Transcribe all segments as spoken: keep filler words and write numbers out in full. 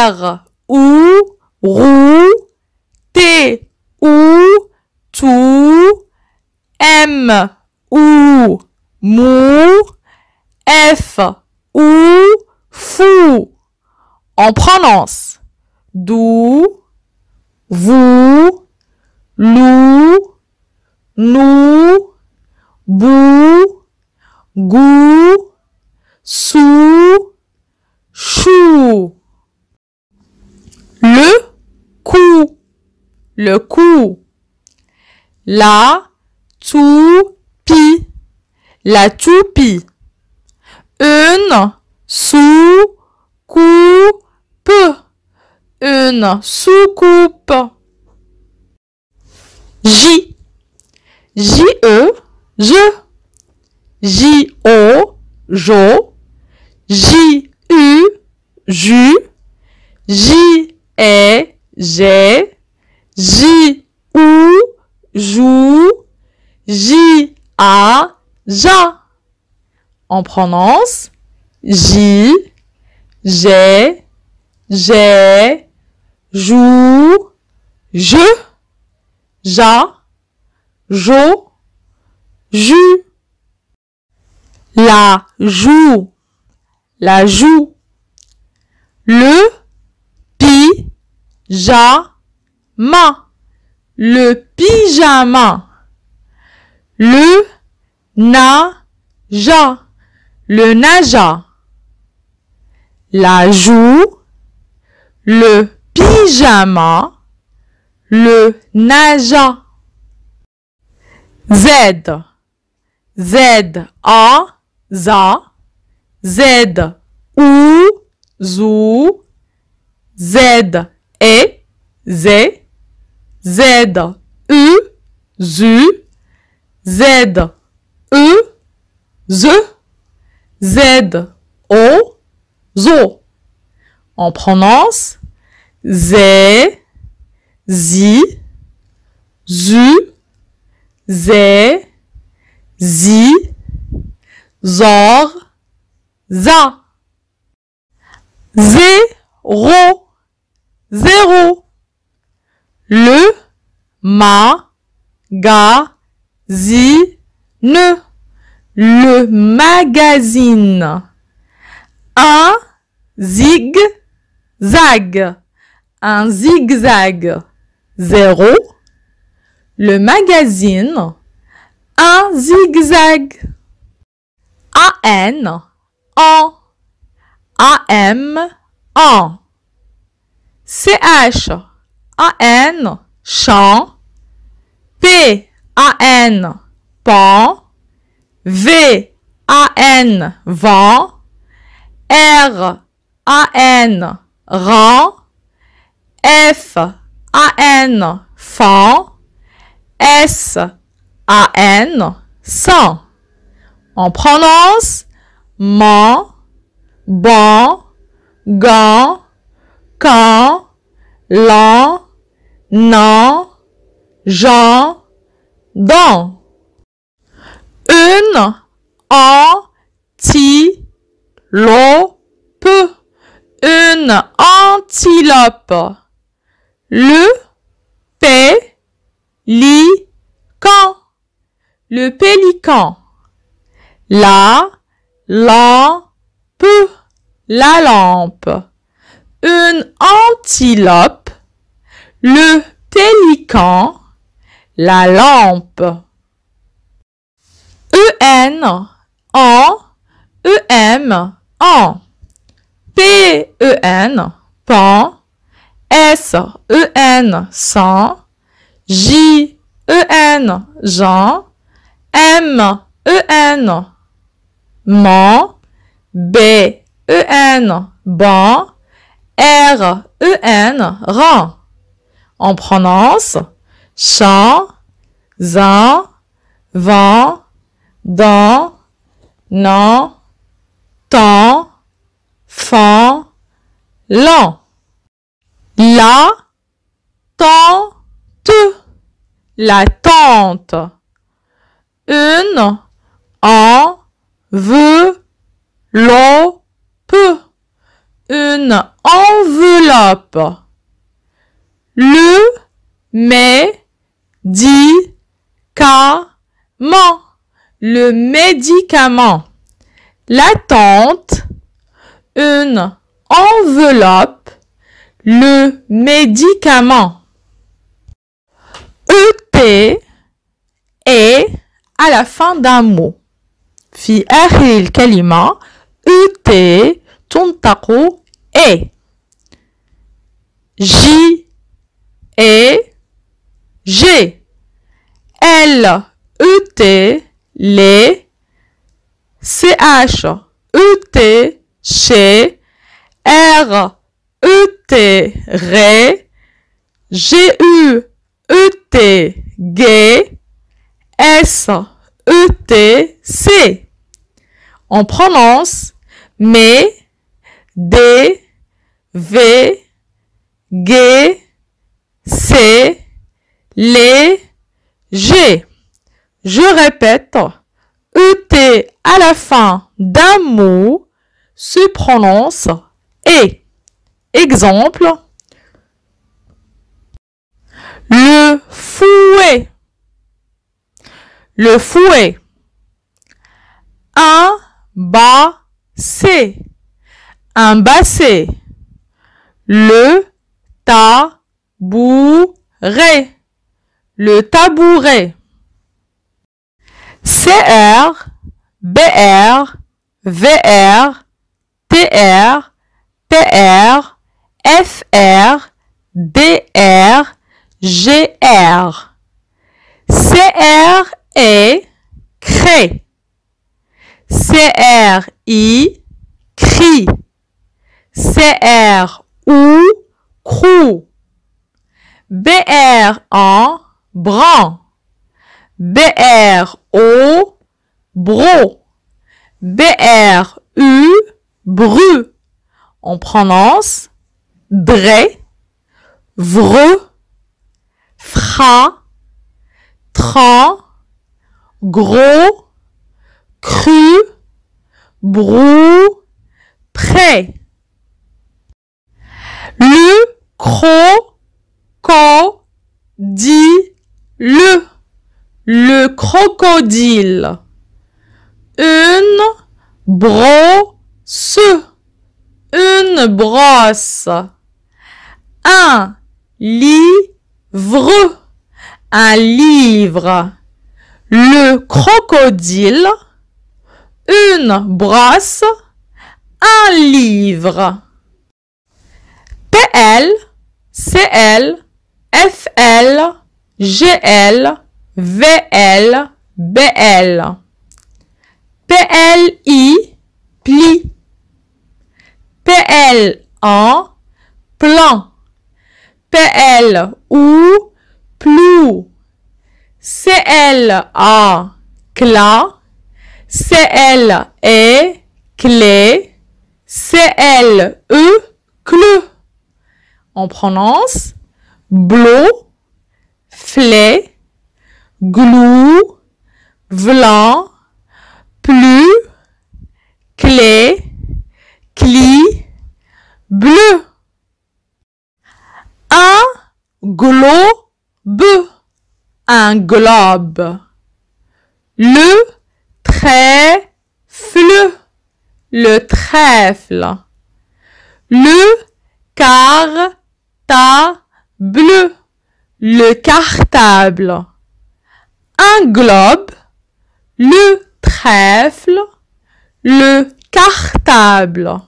R, ou, roux, T, ou, tout, M, ou, mou, F, ou, fou. On prononce dou, vous, lou, nous, bou, gou, sou, chou. Le cou, le cou. La toupie, la toupie. Une soucoupe, une soucoupe. J, J-E, je. J-O, jo. J-U, jus. J-E, j'ai. J-ou, joue. J-A, ja. On prononce J, j'ai, j'ai, joue, je, ja, jo, jus. La joue, la joue. Le pi-ja-ma, le pyjama. Le na-ja, le naja. La joue, le pyjama, le naja. Z, Z-A, za. Z-ou, zou. Z-e, zé. Z-u, zu. Z-e, ze. Z-o, zo. On prononce zé, zi, zu, zé, zi, zor, za. Zéro, zéro. Le ma-ga-zi-ne, le magazine. Un zig-zag, un zigzag. Zéro, le magazine. Un zigzag. A-N, en. A-M, en. C-H, A-N, chant. P-A-N, pan. V-A-N, vent. R-A-N, rang. F-A-N, fan. S-A-N, sang. On prononce man, ban, gant, quand, lan, nan, Jean, dans. Une antilope, une antilope. Le pélican, le pélican. La lampe, la lampe. Une antilope, le pélican, la lampe. E-N, en, E-M, en. P-E-N, pan. S-E-N, sans. J-E-N, Jean. M-E-N, man. B-E-N, ban. R-E-N, rang. On prononce chant, zin, vent, dans, nan, temps, fan, lan. La tante, la tante. Une enveloppe, une enveloppe. Le médicament. Le médicament. La tente. Une enveloppe. Le médicament. Et est à la fin d'un mot. في آخر الكلمة et تنطق et. J et G. L E T les. C H E T chez. R E T ré. G U E T gay. S E T C. On prononce mais, D, V, G, C, les, G. Je répète, E T à la fin d'un mot se prononce et. Exemple, le fouet. Le fouet. Un basset. Un basset. Le tabouret. Le tabouret. C R, B R, V R, T R, P R, F R, D R, G R. C R est crée. C R I crie. C R ou crou. B R en bran. B R O bro. B R U bru. On prononce dre, vreux, fra, tran, gros, cru, brou, prêt. Le crocodile. Le crocodile. Une brosse. Une brosse. Un livre. Un livre. Le crocodile. Une brosse. Un livre. P L, C L, F L, G L, V L, B L. P L I, pli. P L en plan. P L ou plou. C L A, cla. C L E, clé. C L E, clou. On prononce blot, flé, glou, vlan, plu, clé, cli, bleu. Un globe. Un globe. Le trèfle. Le trèfle. Le cartable. Le cartable. Un globe. Le trèfle. Le cartable.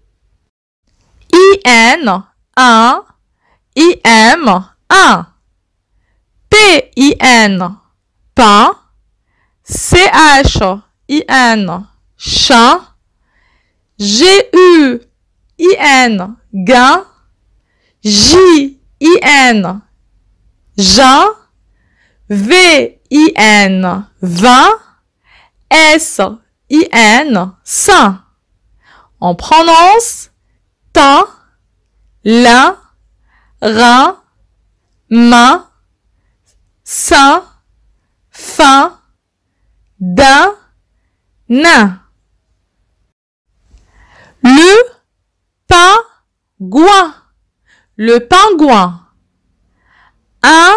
I N, un. I M, un. P I N, pain. C H I N, chin. G U I N, gain. J I N, jean. V I N, vin. S I N, saint. On prononce teint, lin, rein, main, sein, fin, d'un, nain. Le pain pingouin, le pingouin. Un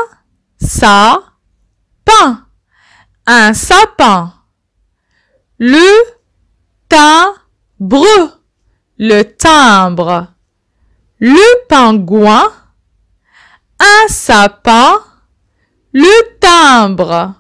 sapin, un sapin. Le timbre, le timbre. Le pingouin, un sapin, le timbre.